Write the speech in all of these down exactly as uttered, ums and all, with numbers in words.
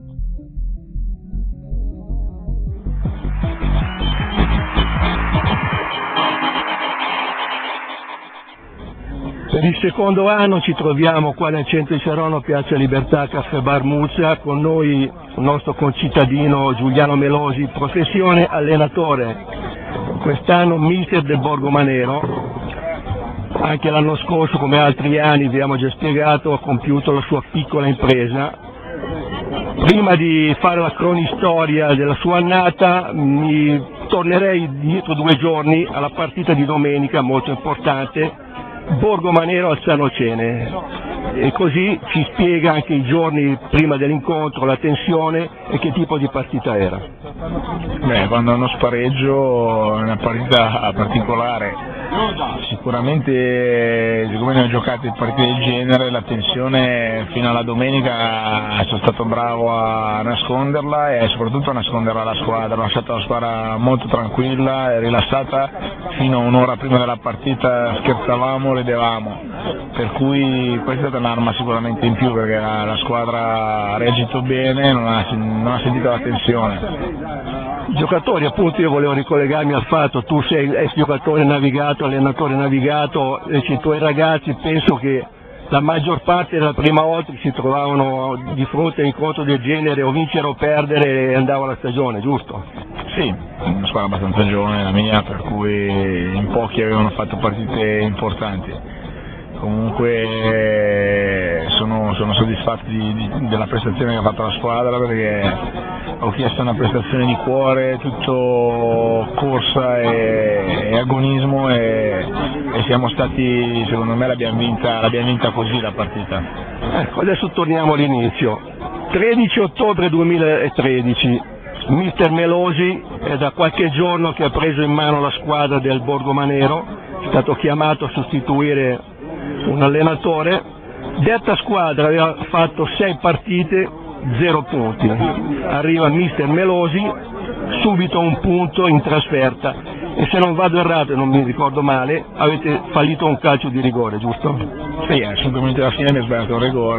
Per il secondo anno ci troviamo qua nel centro di Saronno, Piazza Libertà, Caffè Bar Muzza, con noi il nostro concittadino Giuliano Melosi, professione allenatore, quest'anno mister del Borgo Manero. Anche l'anno scorso, come altri anni, vi abbiamo già spiegato, ha compiuto la sua piccola impresa. Prima di fare la cronistoria della sua annata, mi tornerei dietro due giorni alla partita di domenica, molto importante, Borgo Manero al Sanocene, e così ci spiega anche i giorni prima dell'incontro, la tensione e che tipo di partita era. Beh, quando è uno spareggio è una partita particolare, sicuramente siccome ne ho giocate partite del genere, la tensione fino alla domenica sono stato bravo a nasconderla e soprattutto a nasconderla alla squadra. Ho lasciato la squadra molto tranquilla e rilassata, fino a un'ora prima della partita scherzavamo, ridevamo, per cui questa è stata un'arma sicuramente in più, perché la, la squadra ha reagito bene, non ha, non ha sentito la tensione. Giocatori, appunto, io volevo ricollegarmi al fatto, tu sei ex giocatore navigato, allenatore navigato, e i tuoi ragazzi penso che la maggior parte della prima volta che si trovavano di fronte a un incontro del genere o vincere o perdere e andava la stagione, giusto? Sì, una squadra abbastanza giovane la mia, per cui in pochi avevano fatto partite importanti. Comunque sono, sono soddisfatto di, di, della prestazione che ha fatto la squadra, perché ho chiesto una prestazione di cuore, tutto corsa e, e agonismo, e, e siamo stati, secondo me l'abbiamo vinta, l'abbiamo vinta così la partita. Ecco, adesso torniamo all'inizio. tredici ottobre duemilatredici, mister Melosi è da qualche giorno che ha preso in mano la squadra del Borgo Manero, è stato chiamato a sostituire un allenatore. Detta squadra aveva fatto sei partite, zero punti. Arriva mister Melosi, subito un punto in trasferta, e se non vado errato e non mi ricordo male, avete fallito un calcio di rigore, giusto? Sì, assolutamente alla fine mi ha sbagliato un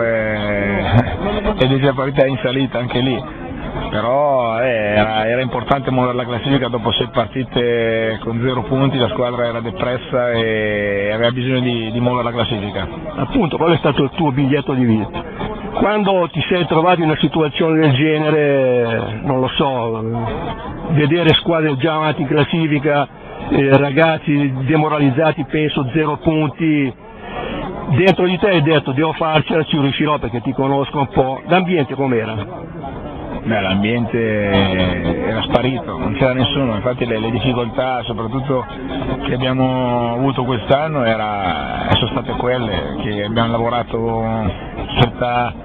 rigore ed è la partita in salita anche lì. Però eh, era, era importante muovere la classifica dopo sei partite con zero punti, la squadra era depressa e aveva bisogno di, di muovere la classifica. Appunto, quello è stato il tuo biglietto di visita. Quando ti sei trovato in una situazione del genere, non lo so, vedere squadre già avanti in classifica, eh, ragazzi demoralizzati, penso zero punti, dentro di te hai detto devo farcela, ci riuscirò perché ti conosco un po', l'ambiente com'era? Beh, l'ambiente era sparito, non c'era nessuno, infatti le, le difficoltà soprattutto che abbiamo avuto quest'anno era, sono state quelle, che abbiamo lavorato in società,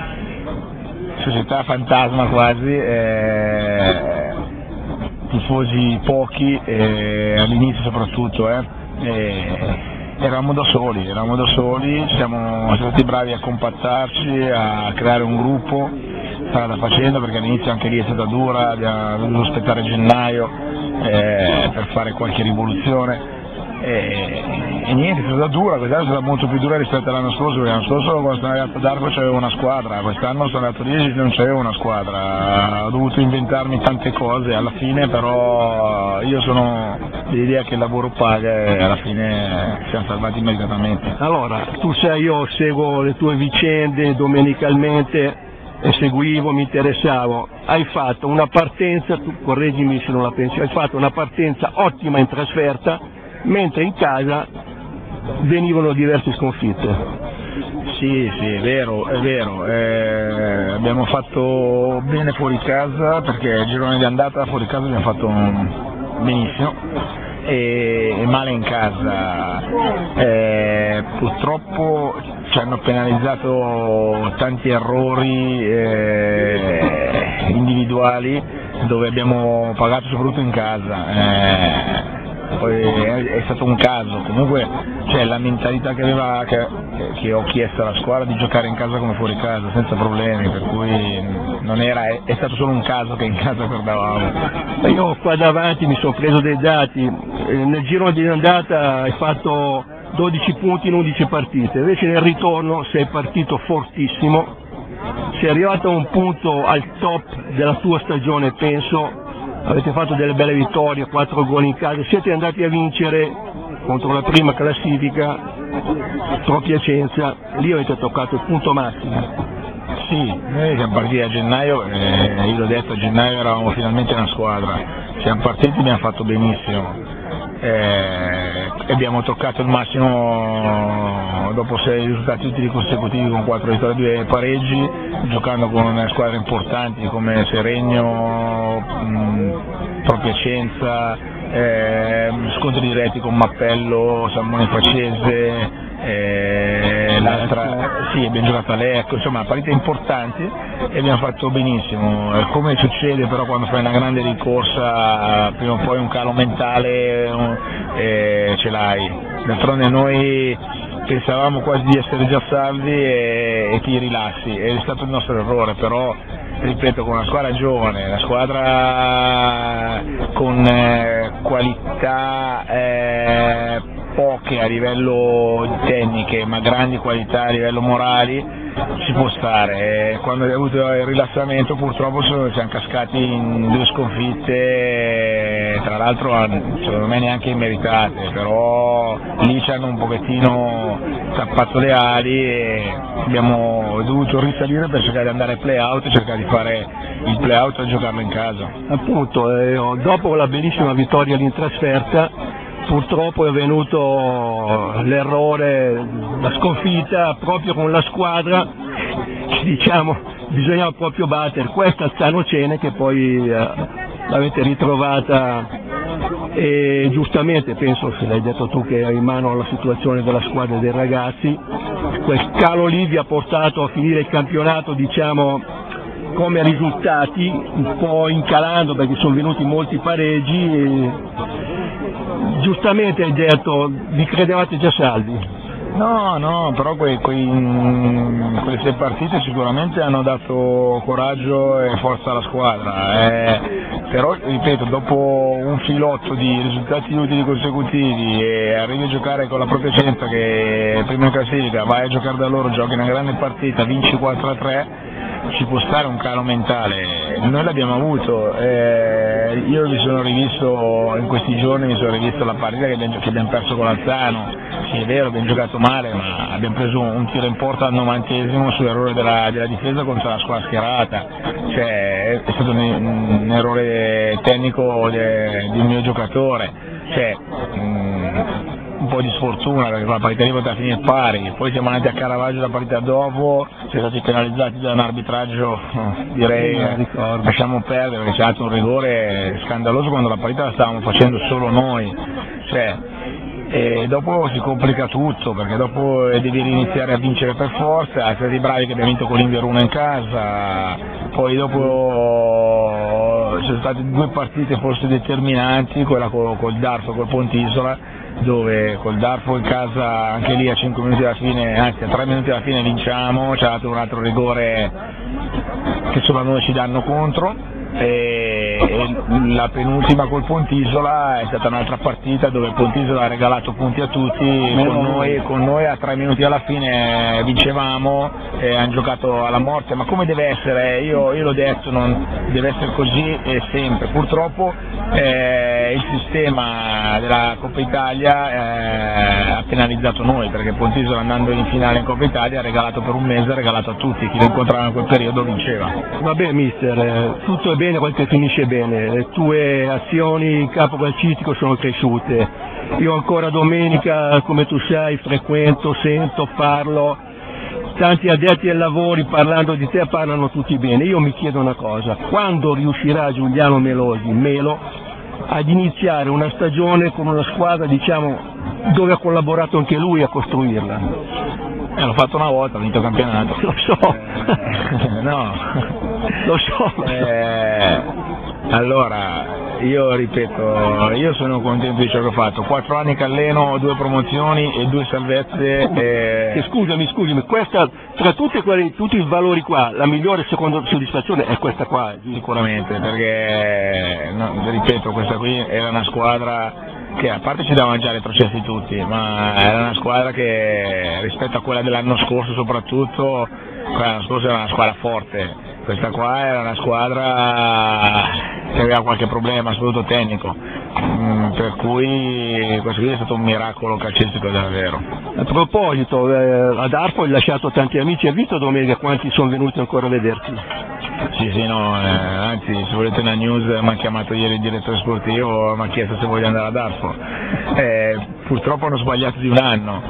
società fantasma quasi, eh, tifosi pochi, eh, all'inizio soprattutto, eh, eh, eravamo da soli, eravamo da soli, siamo stati bravi a compattarci, a creare un gruppo, strada facendo, perché all'inizio anche lì è stata dura, abbiamo dovuto aspettare gennaio eh, per fare qualche rivoluzione e, e niente, è stata dura, quest'anno è stata molto più dura rispetto all'anno scorso, perché l'anno scorso quando sono arrivato ad Arco c'avevo una squadra, quest'anno sono andato lì e non c'avevo una squadra, ho dovuto inventarmi tante cose, alla fine però io sono dell'idea che il lavoro paga e alla fine siamo salvati immediatamente. Allora, tu sai, io seguo le tue vicende domenicalmente e seguivo, mi interessavo, hai fatto una partenza, tu correggimi se non la pensi, hai fatto una partenza ottima in trasferta, mentre in casa venivano diverse sconfitte. Sì, sì, è vero, è vero, eh, abbiamo fatto bene fuori casa, perché il girone di andata fuori casa abbiamo fatto benissimo, e, e male in casa, eh, purtroppo ci hanno penalizzato tanti errori eh, individuali dove abbiamo pagato soprattutto in casa, eh, poi è, è stato un caso, comunque cioè, la mentalità che, aveva, che, che ho chiesto alla squadra di giocare in casa come fuori casa senza problemi, per cui non era, è, è stato solo un caso che in casa perdavamo. Io qua davanti mi sono preso dei dati, nel giro di andata hai fatto dodici punti in undici partite, invece nel ritorno sei partito fortissimo, sei arrivato a un punto al top della tua stagione, penso, avete fatto delle belle vittorie, quattro gol in casa, siete andati a vincere contro la prima classifica, Pro Piacenza, lì avete toccato il punto massimo. Sì, noi siamo partiti a gennaio, eh, io l'ho detto, a gennaio eravamo finalmente una squadra, siamo partiti e abbiamo fatto benissimo, eh, abbiamo toccato il massimo dopo sei risultati utili consecutivi con quattro vittorie e due pareggi, giocando con squadre importanti come Seregno, mh, Pro Piacenza, eh, scontri diretti con Mappello, San Bonifacese, eh, l'altra, sì, abbiamo giocato a Lecco, insomma partite importanti e abbiamo fatto benissimo. Come succede però quando fai una grande ricorsa, prima o poi un calo mentale eh, ce l'hai. D'altronde noi pensavamo quasi di essere già salvi e, e ti rilassi, ed è stato il nostro errore, però ripeto, con una squadra giovane, una squadra con eh, qualità eh, poche a livello di tecniche, ma grandi qualità a livello morali, ci può stare. E quando hai avuto il rilassamento purtroppo siamo cascati in due sconfitte, tra l'altro secondo me neanche immeritate, però lì ci hanno un pochettino tappato le ali e abbiamo dovuto risalire per cercare di andare ai play-out e cercare di fare il play-out e giocarlo in casa. Appunto, eh, dopo la bellissima vittoria in trasferta, purtroppo è venuto l'errore, la sconfitta proprio con la squadra che diciamo bisognava proprio battere, questa Zanocene che poi eh, l'avete ritrovata e giustamente penso, se l'hai detto tu che hai in mano la situazione della squadra e dei ragazzi, quel calo lì vi ha portato a finire il campionato diciamo come risultati un po' incalando perché sono venuti molti pareggi e giustamente hai detto vi credevate già salvi. No, no, però quei, quei, quelle sei partite sicuramente hanno dato coraggio e forza alla squadra, eh, però ripeto, dopo un filotto di risultati utili consecutivi e arrivi a giocare con la propria Piacenza che è prima in classifica, vai a giocare da loro, giochi una grande partita, vinci quattro a tre, ci può stare un calo mentale, noi l'abbiamo avuto, eh, io mi sono rivisto in questi giorni, mi sono rivisto la partita che abbiamo, che abbiamo perso con Alzano, sì è vero, abbiamo giocato male ma abbiamo preso un tiro in porta al novantesimo sull'errore della, della difesa contro la squadra schierata, cioè è stato un, un errore tecnico de, di un mio giocatore, cioè, mh, un po' di sfortuna perché la partita lì poteva finire pari, poi siamo andati a Caravaggio la partita dopo, siamo stati penalizzati da un arbitraggio, direi eh, lasciamo perdere perché c'è stato un rigore scandaloso quando la partita la stavamo facendo solo noi, cioè, e dopo si complica tutto perché dopo devi iniziare a vincere per forza, siamo stati bravi che abbiamo vinto con l'Inveruna in casa, poi dopo ci sono state due partite forse determinanti, quella col, col Darfo e col Pontisola, dove col Darfo in casa anche lì a cinque minuti alla fine, anzi a tre minuti alla fine vinciamo, ci ha dato un altro rigore che solo a noi ci danno contro e, e la penultima col Pontisola è stata un'altra partita dove il Pontisola ha regalato punti a tutti, con noi, con noi a tre minuti alla fine vincevamo e hanno giocato alla morte, ma come deve essere, io, io l'ho detto, non deve essere così e sempre, purtroppo eh, il sistema della Coppa Italia eh, ha penalizzato noi perché Pontisola andando in finale in Coppa Italia ha regalato per un mese, ha regalato a tutti, chi lo incontrava in quel periodo vinceva. Vabbè mister, eh, tutto è bene quel che finisce bene, le tue azioni in campo calcistico sono cresciute, io ancora domenica come tu sai frequento, sento, parlo, tanti addetti ai lavori parlando di te parlano tutti bene, io mi chiedo una cosa, quando riuscirà Giuliano Melosi, Melo, ad iniziare una stagione con una squadra diciamo dove ha collaborato anche lui a costruirla? Eh, l'ho fatto una volta, ho vinto il campionato. Lo so. Eh, no. Lo so. Eh, allora, io ripeto, io sono contento di ciò che ho fatto. Quattro anni che alleno, due promozioni e due salvezze. E... E scusami, scusami, questa, tra tutti, quelli, tutti i valori qua, la migliore seconda soddisfazione è questa qua. Sicuramente, perché, no, ripeto, questa qui era una squadra che a parte ci davano già retrocessi tutti, ma era una squadra che rispetto a quella dell'anno scorso soprattutto, quella dell'anno scorso era una squadra forte, questa qua era una squadra che aveva qualche problema, soprattutto tecnico, mm, per cui questo qui è stato un miracolo calcistico davvero. A proposito, eh, ad Arpo hai lasciato tanti amici, hai visto domenica quanti sono venuti ancora a vederti? Sì, sì, no, eh, anzi se volete una news mi ha chiamato ieri il direttore sportivo, mi ha chiesto se voglio andare ad Arpo, eh, purtroppo hanno sbagliato di un anno,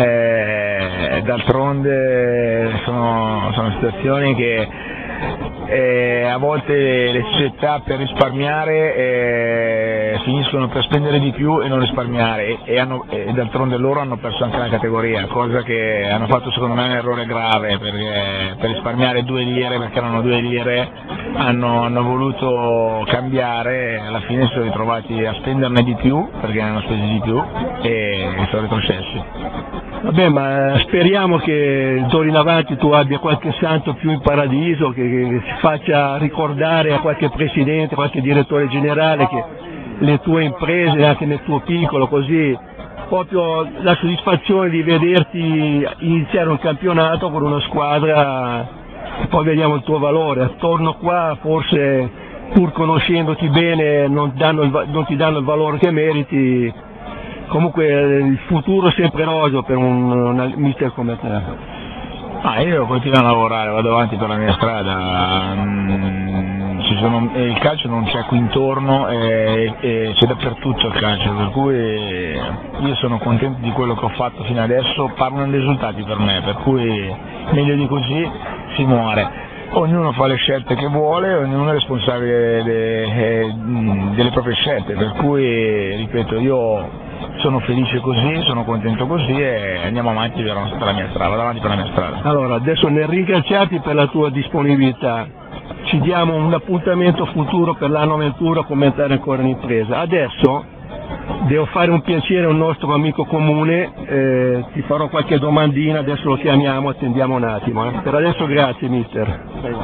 eh, d'altronde sono, sono situazioni che eh, a volte le società per risparmiare eh, finiscono per spendere di più e non risparmiare e, e, hanno, e d'altronde loro hanno perso anche la categoria, cosa che hanno fatto secondo me un errore grave, perché per risparmiare due lire, perché erano due lire, hanno, hanno voluto cambiare e alla fine si sono ritrovati a spenderne di più perché ne hanno spesi di più e sono retrocessi. Vabbè, ma speriamo che d'ora in avanti tu abbia qualche santo più in paradiso, che, che si faccia ricordare a qualche presidente, qualche direttore generale che le tue imprese, anche nel tuo piccolo, così proprio la soddisfazione di vederti iniziare un campionato con una squadra, e poi vediamo il tuo valore. Attorno qua forse, pur conoscendoti bene, non, danno il, non ti danno il valore che meriti. Comunque il futuro è sempre roseo per un, un mister come te. Ah, io continuo a lavorare, vado avanti per la mia strada, mm, ci sono, il calcio non c'è qui intorno e, e c'è dappertutto il calcio, per cui io sono contento di quello che ho fatto fino adesso, parlano dei risultati per me, per cui meglio di così si muore. Ognuno fa le scelte che vuole, ognuno è responsabile de, delle proprie scelte, per cui ripeto, io sono felice così, sono contento così e andiamo avanti per la mia strada, vado avanti per la mia strada. Allora, adesso nel ringraziarti per la tua disponibilità, ci diamo un appuntamento futuro per l'anno venturo a commentare ancora l'impresa. Adesso devo fare un piacere a un nostro amico comune, eh, ti farò qualche domandina, adesso lo chiamiamo, attendiamo un attimo. Eh. Per adesso grazie mister.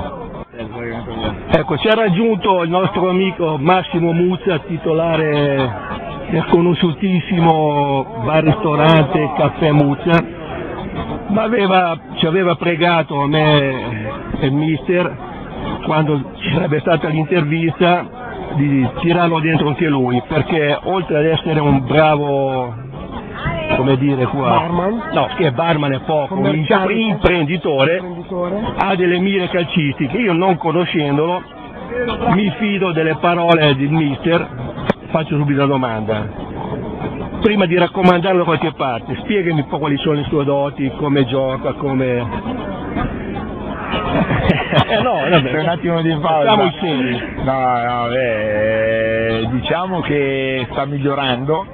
Ecco, ci ha raggiunto il nostro amico Massimo Muzza, titolare del conosciutissimo bar-ristorante Caffè Muzza, ma aveva, ci aveva pregato a me e il mister, quando ci sarebbe stata l'intervista, di tirarlo dentro anche lui, perché oltre ad essere un bravo, come dire qua, barman, no, che barman è poco, un imprenditore, imprenditore, ha delle mire calcistiche, io non conoscendolo mi fido delle parole del mister. Faccio subito una domanda, prima di raccomandarlo da qualche parte, spiegami un po' quali sono le sue doti, come gioca, come... eh no, vabbè, un attimo di pausa. Siamo i seri. No, no, beh, diciamo che sta migliorando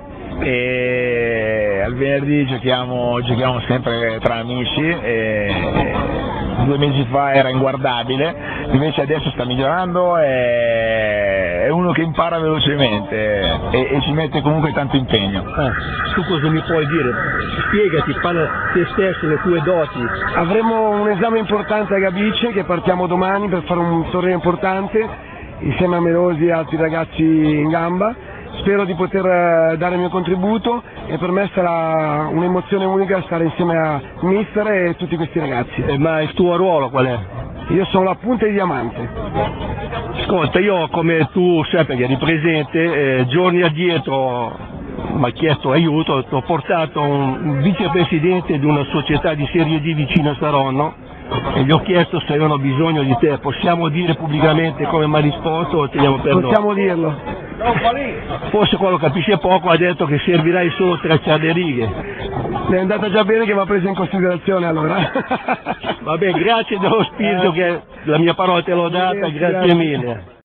e al venerdì giochiamo, giochiamo sempre tra amici e due mesi fa era inguardabile, invece adesso sta migliorando e è uno che impara velocemente e, e ci mette comunque tanto impegno. Ah, tu cosa mi puoi dire? Spiegati, parla te stesso, le tue doti. Avremo un esame importante a Gabice che partiamo domani per fare un torneo importante insieme a Melosi e altri ragazzi in gamba. Spero di poter dare il mio contributo e per me sarà un'emozione unica stare insieme a mister e tutti questi ragazzi. Eh, ma il tuo ruolo qual è? Io sono la punta di diamante. Ascolta, io come tu sai perché eri presente, eh, giorni addietro mi ha chiesto aiuto, ti ho portato un, un vicepresidente di una società di Serie D vicino a Saronno e gli ho chiesto se avevano bisogno di te. Possiamo dire pubblicamente come mi ha risposto o teniamo per noi? Possiamo dirlo. Forse quello capisce poco, ha detto che servirai solo tracciare le righe. Mi è andata già bene che mi ha preso in considerazione allora. Vabbè, grazie dello spirito che la mia parola te l'ho data, grazie, grazie mille.